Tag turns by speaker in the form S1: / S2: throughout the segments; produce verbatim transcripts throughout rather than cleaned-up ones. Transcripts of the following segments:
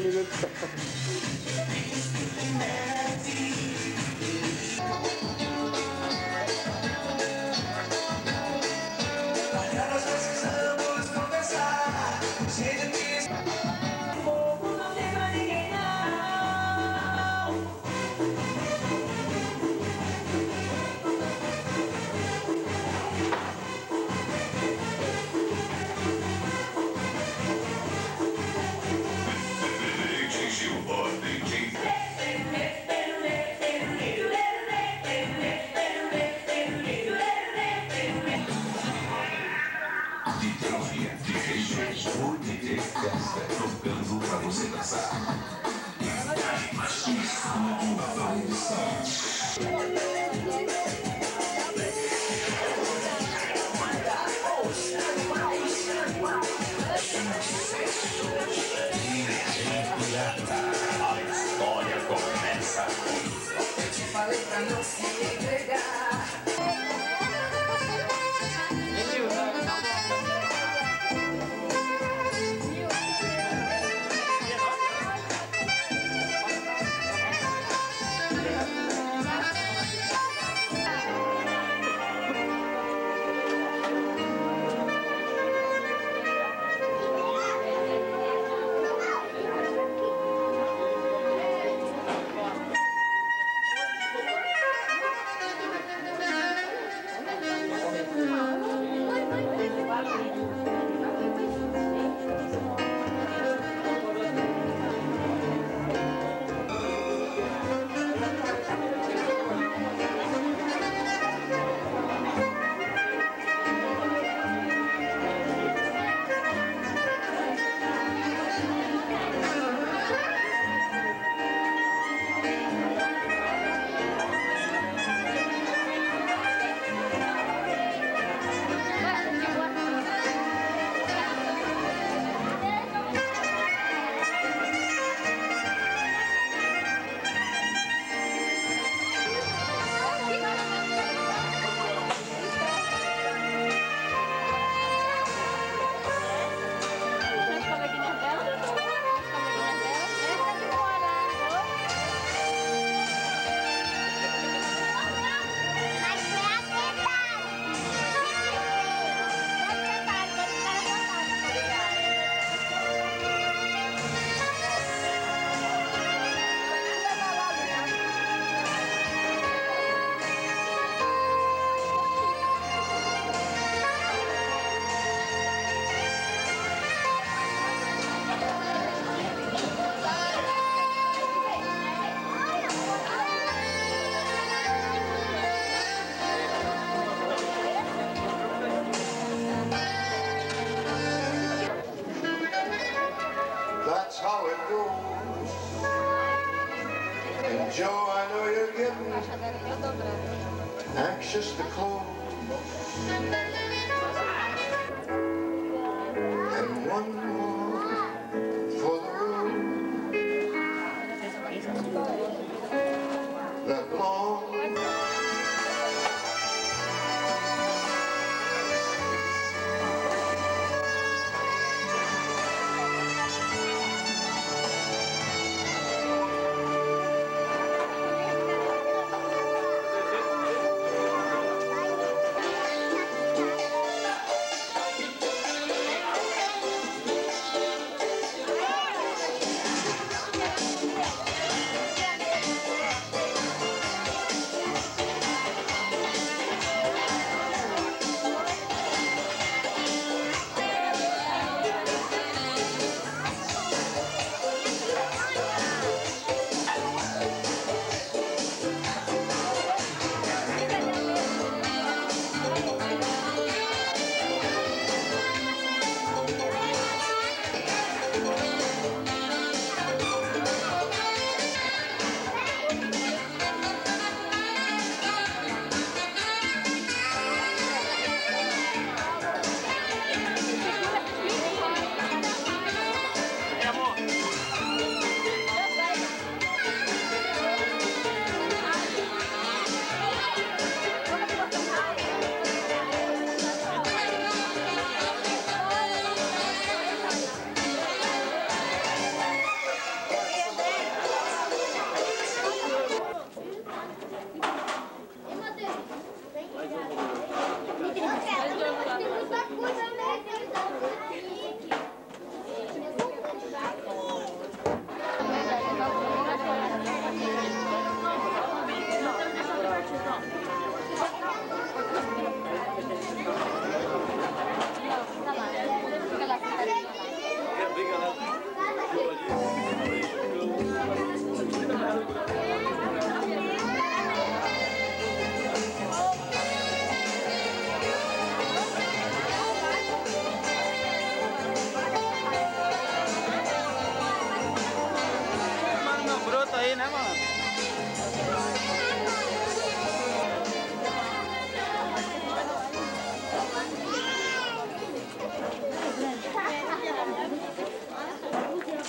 S1: minutos.
S2: Tocando pra você dançar. Vai a história começa. Eu te falei pra não se entregar.
S3: That's how it goes. And Joe, I know you're getting anxious to close. And one more for the road. That long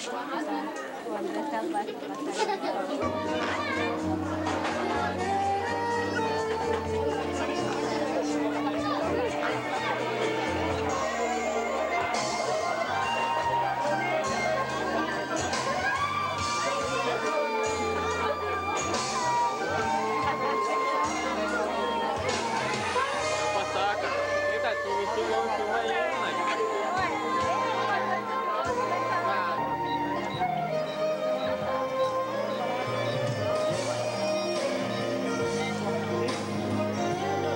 S1: Hãy subscribe cho kênh Ghiền Mì Gõ để không bỏ lỡ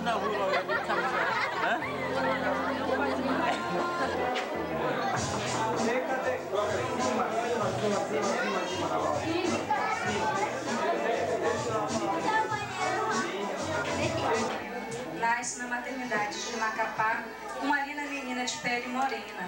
S1: Nasce na maternidade de Macapá uma linda menina de pele morena,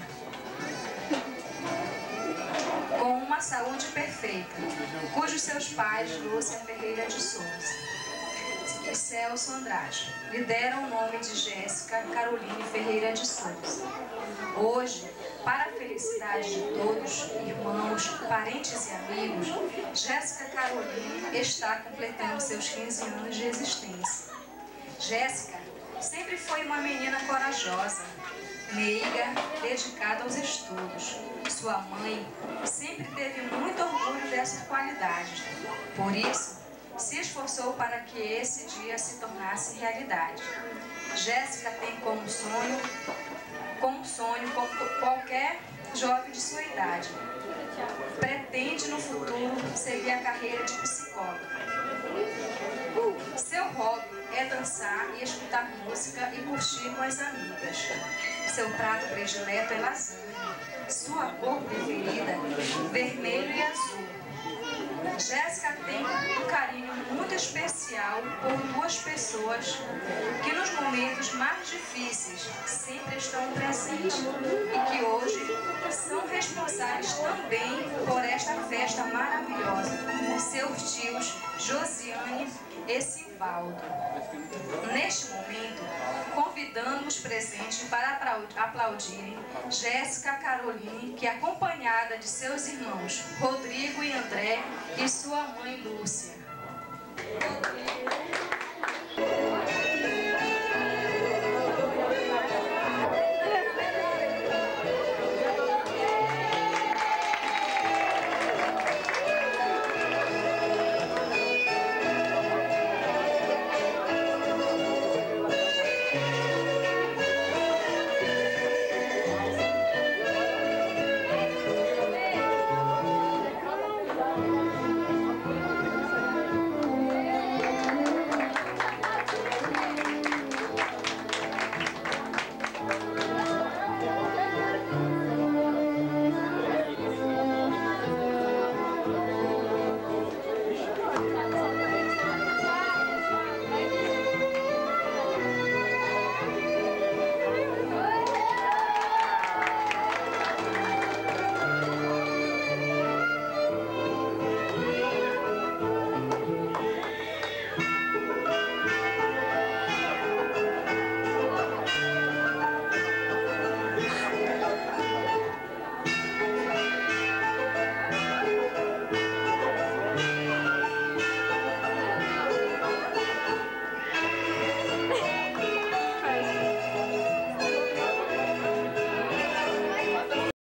S1: com uma saúde perfeita, cujos seus pais, Lúcia Ferreira de Souza e Celso Andrade, lhe deram o nome de Jéssica Caroline Ferreira de Souza. Hoje, para a felicidade de todos, irmãos, parentes e amigos, Jéssica Caroline está completando seus quinze anos de existência. Jéssica sempre foi uma menina corajosa, meiga, dedicada aos estudos. Sua mãe sempre teve muito orgulho dessa qualidade. Por isso, se esforçou para que esse dia se tornasse realidade. Jéssica tem como sonho, como sonho, como qualquer jovem de sua idade, pretende no futuro seguir a carreira de psicóloga. Seu hobby é dançar e escutar música e curtir com as amigas. Seu prato predileto é lasanha. Sua cor preferida, vermelho e azul. Jéssica tem um carinho muito especial por duas pessoas que nos momentos mais difíceis sempre estão presentes e que hoje são responsáveis também por esta festa maravilhosa, seus tios Josiane e Simvaldo. Neste momento, convidamos os presentes para aplaudirem Jéssica Caroline, que é acompanhada de seus irmãos Rodrigo e André e sua mãe Lúcia. Rodrigo.